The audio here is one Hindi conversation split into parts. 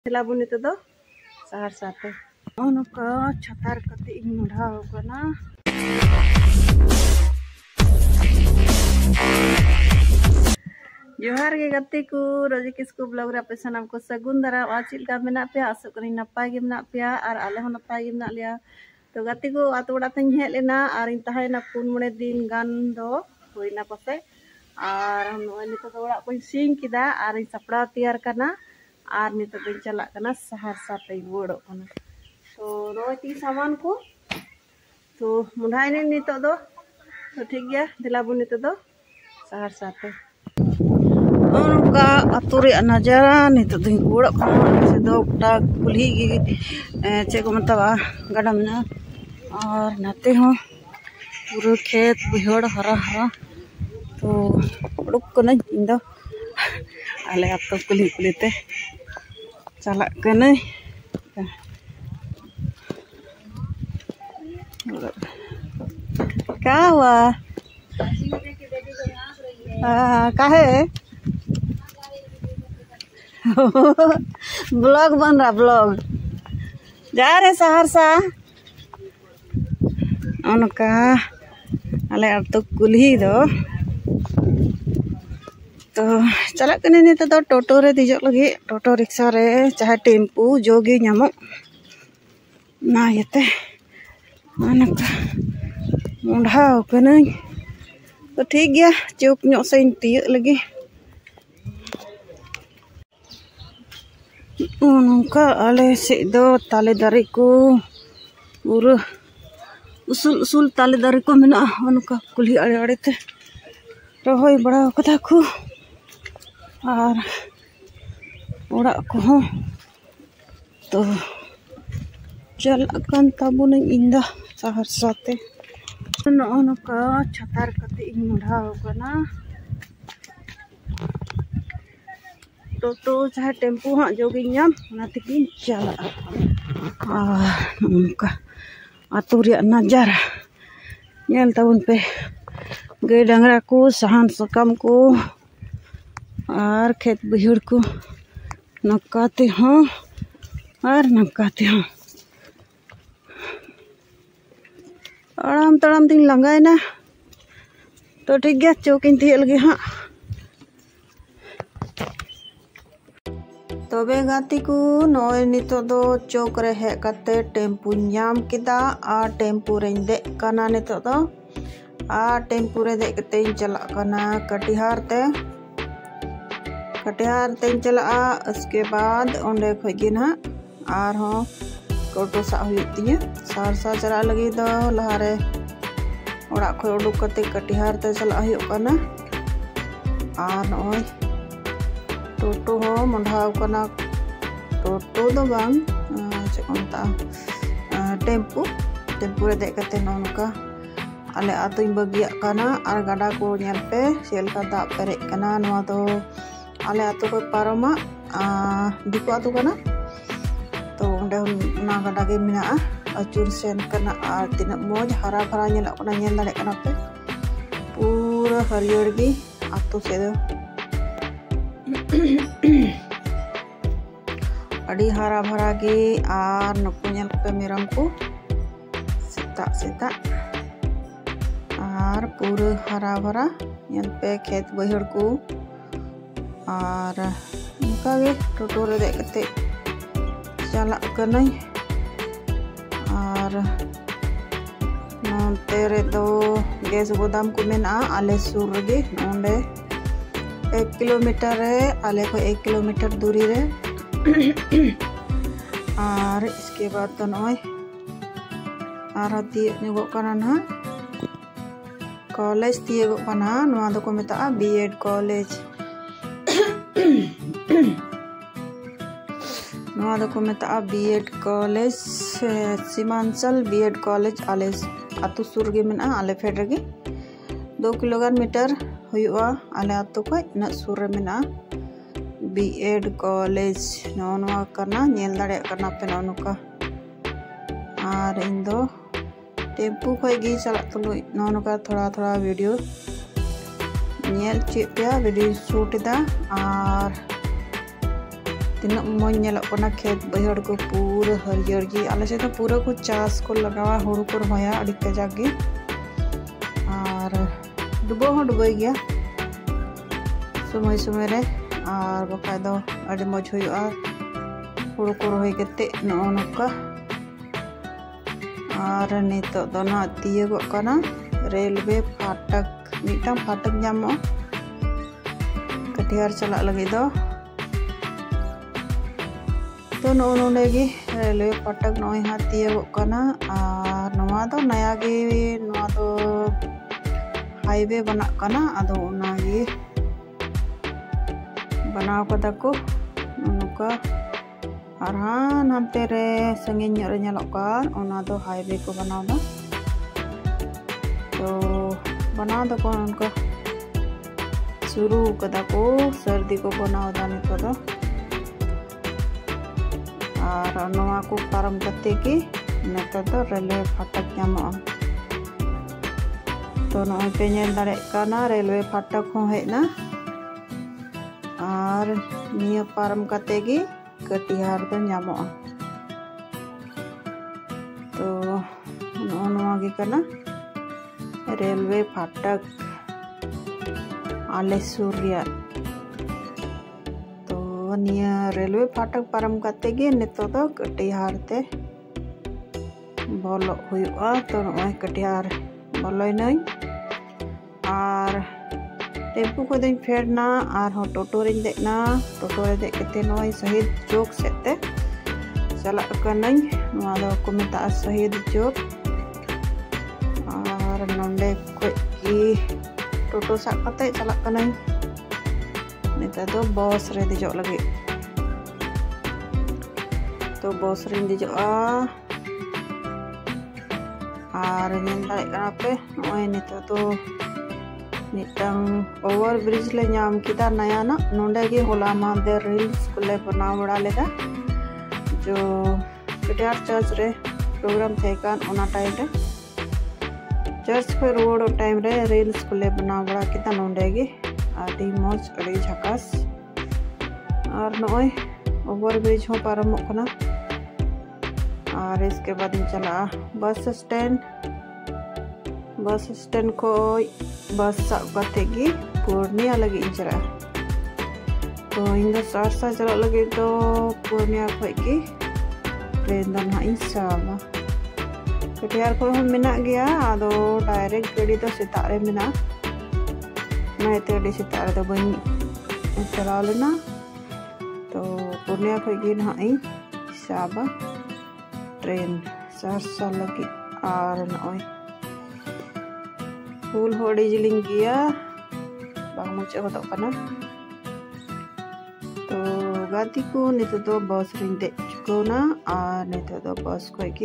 Labu nito do sahar sate. Ono ka chatar kate ing mudhaw kana. जोहार के गति को रोजी किसको ब्लॉग रे पे सनम को सगुन दरा आचिल का मेना पे आसो करी नपाय गे मेना पे और आले हो नपाय गे मेना लिया तो गति को आतो ओड़ा तኝ हे लेना और इन तहायना 4 दिन गान दो होइना पसे और हम नितो तो ओड़ा को सिंग किदा और इन सपड़ा तैयार करना और नितो दिन चला करना सहर साते बोड़ो करना तो रोटी सामान को तो मुंढाई ने नितो दो तो ठीक गया दिलाबु नितो दो सहर साते उनका अतुरे नजारा नितो दिन उड़ा से दो गोटा कुल्ही चे को मतलब गड़ा में और नाते हो पूरा खेत बिहड़ हरा हरा तो उड़ुक कने इन दो आले अब तो कुल्ही कुलीते चला कने क्या हुआ काहे ब्लॉग बन रहा ब्लॉग जा रहे सहरसा उनका अले अब तो कुल्ही दो तो चला कने नित दो टोटो रे दिजो लगे टोटो रिक्शा रे चाहे टेम्पू जोगी नामो ना येते उनका मुंढाव कने तो ठीक गया चौक ᱧᱚᱜ से तियक लगी उनका आले से दो ताले दारे को पूरा उसूल उसूल ताले दारे को मेना उनका कुल्ही आड़े आड़े ते रोहई बड़ा कथा को और ओड़ा को तो चल अकन ताबुन इंदा सहर साते नौका छतार कते इन मुढ़ाव कना टोटो चाहे टेम्पू हाँ जोगी नाम नातिकिन चला उनका आतु रे नजारा नेल ताबुन पे गाय डांगरा को सहान सकम को और खेत बहिड़ को नकाते हो और नकाते हो आराम तड़ाम दिन लंगाए ना तो ठीक गया चौकिन थी लगे हाँ तबे गाती को नोय नितो दो चौक रे हे कते टेम्पू नाम किदा आ टेम्पू रे दे कना नितो दो आ टेम्पू रे दे कते चला कना कटिहार ते चला उसके बाद ओंडे खगे ना आर हो टोटो सा हुई सहरसा चला लगी दो लहारे ओड़ा खो उडुक कते कटिहार ते चला हुई और नय टोटो हो मुंढाव कना टोटो दो बांग चे को मता टेम्पू रे दे कते नोनका आले आतुई बगिया कना और गाडा को नेल पे सेलका दा पेरे कना नवा दो आले आतु को पारोमा दिको आतु कना तो ना गाडा के मिना अचुर सेन कना और तीना मोज हरा भरा नेला कना नेल दाड़े कना पे पूरा हरियर गी आतु से दो अड़ी हरा भरा गे और नको नेल पे मेरम को सेता सेता और पूरा हरा भरा नेल पे खेत बहिड़ को और उनका गे टोटो रे दे कते चला कने और नोंते रे दो गैस गोदाम को मेना आले सुर गे नोंडे 1 किलोमीटर है आले को 1 किलोमीटर दूरी रे और इसके बाद तो नय और तीगो कना ना कॉलेज तीगो कना नवा दो को मेता बीएड कॉलेज नवा दो को मेता BEd college Seemanchal BEd college आले आतु सुर गे मेना आले फेड रे 2 किलोमीटर हुआ आले आतु को इन सुर रे मेना बीएड कॉलेज नवा करना नेल दाड़े करना पे नौका और इन दो टेम्पू खगी चला तुलु नौका थोड़ा थोड़ा वीडियो नेल चे पे वीडियो शूट दा और Tindak mau nyelok kena खेत bayar को पूरा हरियर गी आले से तो पूरा को चास को लगावा हुड़ू को रमाया अड़ी कजाक गी और डुबो हो डुबो गया समय समय रे और बका दो अड़ी मौज हुआ हुड़ू को रोहे केते नौका और नितो दो ना तिये को कना रेलवे फाटक मिटang फाटक nyamok कटिहार चला लगी दो तो नोने गी रेलवे फाटक नोई हाथी कना और नवा दो नया गे नवा दो हाईवे बना कना आदो उनागी बनाव कदा को नुका और हाँ नंते रे संगीन रे nyalok kan ona do highway को बनाव दा तो बना दो कौन उनका शुरू कदा को सर्दी को बनाव दा नितो दो और नवा को पारम कते की नेता तो रेलवे फाटक nyamok तो नोय पे nyel दाड़े काना रेलवे फाटक हो हेना और निया पारम कते की कटिहार तो nyamok तो नवा गी काना रेलवे फाटक आले सूर्या तो निया रेलवे फाटक पारम कते गे नितो दो कटिहार ते बोलो हुआ तो नोय कटिहार बोलोय नई और टेम्पू को दिन फेरना और हो टोटो रे देना टोटो रे दे केते नोय शहीद चौक सेते चला कनई नोआ दो को मेता शहीद चौक और नोंडे को की टोटो सा कते चला कनई नेता दो बस रे दिजो लगे तो बस रे दिजो और nyel dare kana pe noy nito to mitang over bridge ले नाम किदा नया ना नोंडे गे होला मादे रील्स को ले बनाव बड़ा लेदा जो कटिहार चर्च रे प्रोग्राम थे कान ओना टाइम रे चर्च पे रोड टाइम रे रील्स को ले बनाव बड़ा किदा नोंडे गे आडी मौज अड़ी झकास और नोय ओवर ब्रिज हो पारम कना और इसके बाद चला बस स्टैंड को बस कते गी पूर्णिया लगी चला तो इन सारसा चला लगे तो पूर्णिया की ट्रेन दाना इंसाबा कटिहार को हम मिना गया आदो डायरेक्ट गाड़ी तो सेता रे मिना नाइते डी सेता रे तो बनी चला लेना तो पूर्णिया की ना इंसाबा ट्रेन सारसा लगी और नोय फुल होड़ी जिलिंग गया बांग मुचे होतो कना तो गाती को नितो तो बस रिंग दे चुको ना और नितो तो बस को की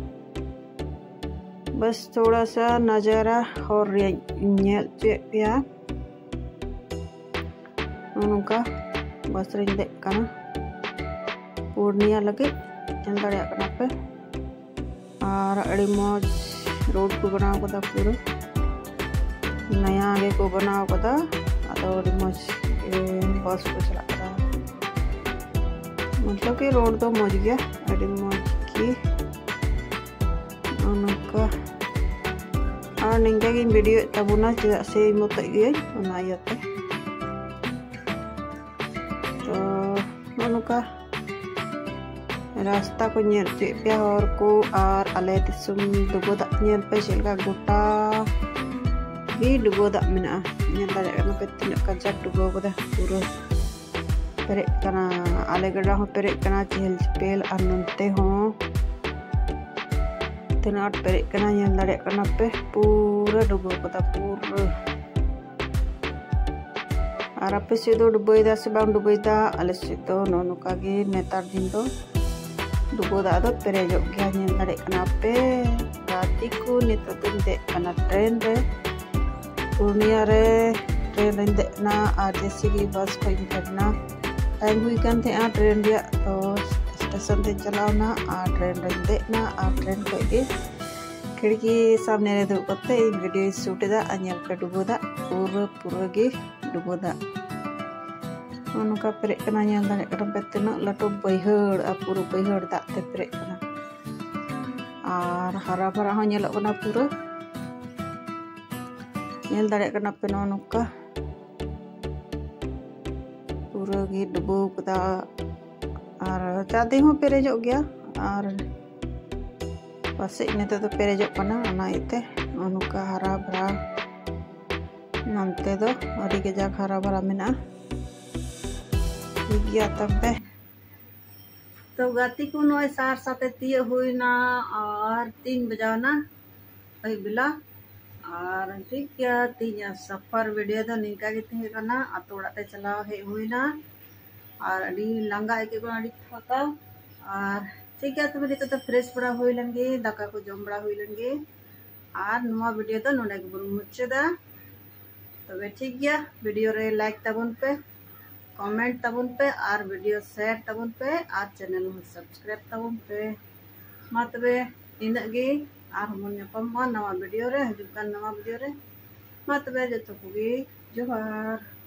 बस थोड़ा सा नजारा और nyel पिया उनका बस रिंग दे कना पूर्णिया लगे चल दड़े कना पे और अड़ी मौज रोड को बनाव कदा पूरा नया आगे को बनाव कदा आदो अड़ी मौज बस को चला कदा मतलब कि रोड तो मौज गया अड़ी मौज की उनका और निंगा की वीडियो तबुना चेदा से मत गई उना याते तो उनका रास्ता को nyel पे और को और आले दिसुम दुगो दा nyel पे चलका गोटा गी दुगो दा मेना nyel दारे कना पे तिनो कजक दुगो को दा पूरा पेरे कना आले गडा हो पेरे कना चहल पेल अनंते हो तिनाट पेरे कना nyel दारे कना पे पूरा दुगो को दा पूरा और आपे से दो दुबई दा से बांग दुबई दा आले से तो नोनो कागे नेतार दिन तो दुगो दा दो पेरेजो गया nyel dare kana pe gati ko nito tin de kana train रे पूर्णिया रे ट्रेन रे दे ना आज जैसे की बस को इंटरना टाइम हुई kan थे आ ट्रेन रे तो स्टेशन ते चलाओ ना आ ट्रेन रे दे ना आ ट्रेन को के खिड़की सामने रे दो कते वीडियो शूट दा anyal के दुगो दा पूरा गे दुगो दा नुका पेरे कना नेल दाड़े कना पे तिनाक लाटू बैहड़ आ पूरा बैहड़ दाग ते पेरे कना और हरा भरा हो नेलोग कना पूरा नेल दाड़े कना पे नुका पूरा गे डुबो कदा और चादी हो पेरेजो गया और पासे नेते तो पेरेजो कना ओना इते नुका हरा भरा नंते दो अड़ी गजाक हरा भरा मेना गया तबे तो गाती को नय सार साथे तिय हुईना और 3 बजाना अय बेला और ठीक गया तीन सफर वीडियो तो निका गे तहे कना आतो ओड़ा ते चलाव हे हुईना और अड़ी लांगा एके को अड़ी थका और ठीक गया तबे नितो तो फ्रेश बड़ा हुई लंगे दाका को जम बड़ा हुई लंगे और नुआ वीडियो तो नोडे बन मुचादा तबे ठीक गया वीडियो रे लाइक तबन पे कमेंट तबन पे और वीडियो शेयर तबन पे और चैनल में सब्सक्राइब तबन पे मा तबे इना गे और हम नवा वीडियो रे हजुकान नवा वीडियो रे मा तबे जतो को गे जोहार।